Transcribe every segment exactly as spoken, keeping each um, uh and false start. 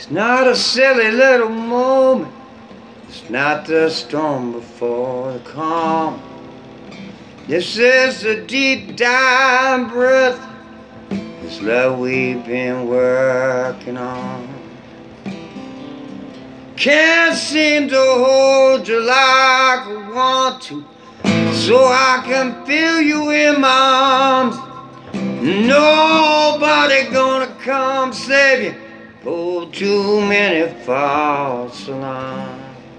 It's not a silly little moment. It's not the storm before the calm. This is the deep dying breath. This love we've been working on. Can't seem to hold you like I want to, so I can feel you in my arms. Nobody gonna come save you. Oh, too many false alarms.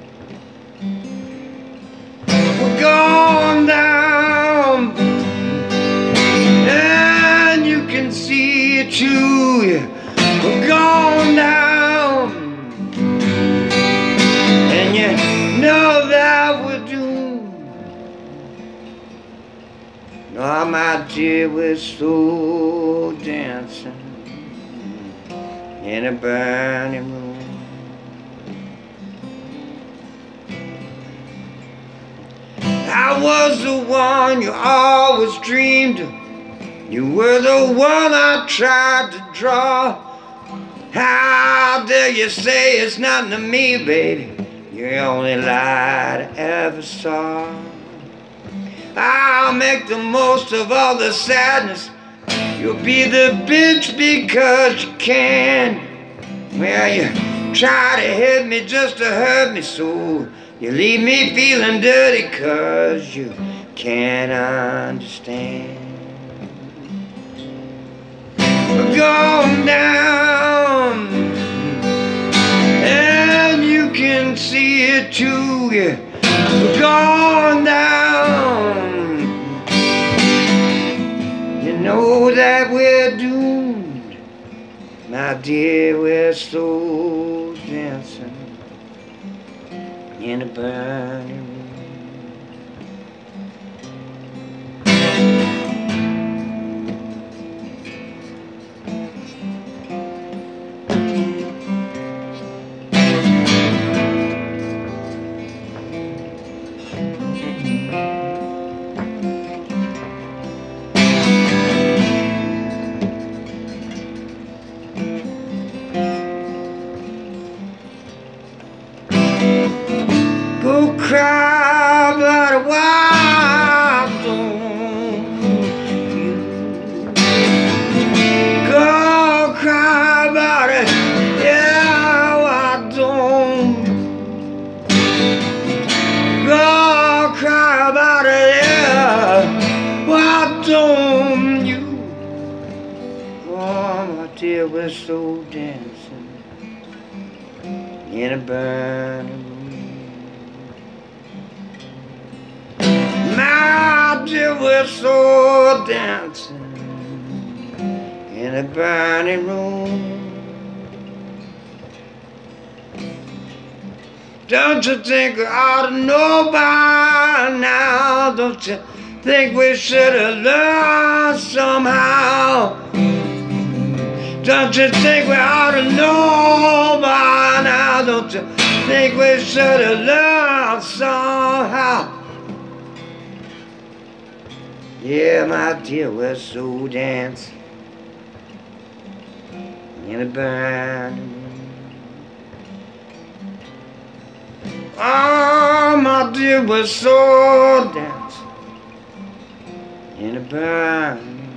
We're going down, and you can see it too. Yeah. We're going down, and you know that we're doomed. Oh, my dear, we're slow dancing in a burning room. I was the one you always dreamed of. You were the one I tried to draw. How dare you say it's nothing to me, baby? You're the only light I ever saw. I'll make the most of all the sadness. You'll be the bitch because you can. Well, you try to hit me just to hurt me, so you leave me feeling dirty cause you can't understand. We're going down, and you can see it too, yeah. We're going down. You know that we're doomed, my dear, we're slow dancing in a burning room. Go cry about a wild don't you. Go cry about it, yeah, why don't. Go cry about it, yeah, why don't you. Oh, my dear, we're slow dancing in a burning room. My dear, we're so dancing in a burning room. Don't you think we ought to know by now? Don't you think we should have learned somehow? Don't you think we ought to know by now? Don't you think we should have learned somehow? Yeah, my dear, we're so dancing in a burning room. Oh, my dear, we're so dancing in a burning room.